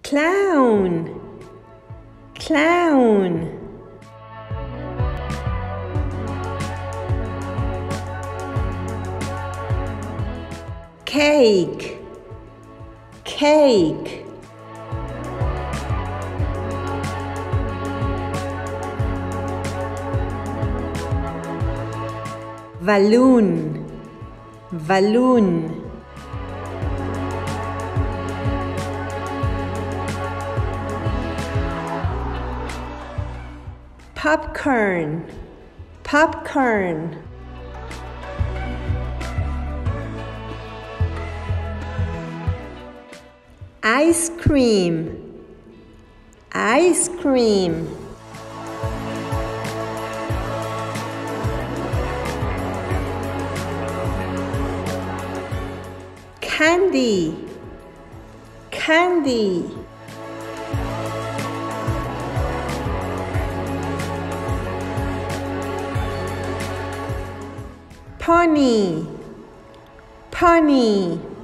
clown, clown. Cake, cake. Balloon, balloon. Popcorn, popcorn. Ice cream, ice cream. Candy, candy. Pony, pony.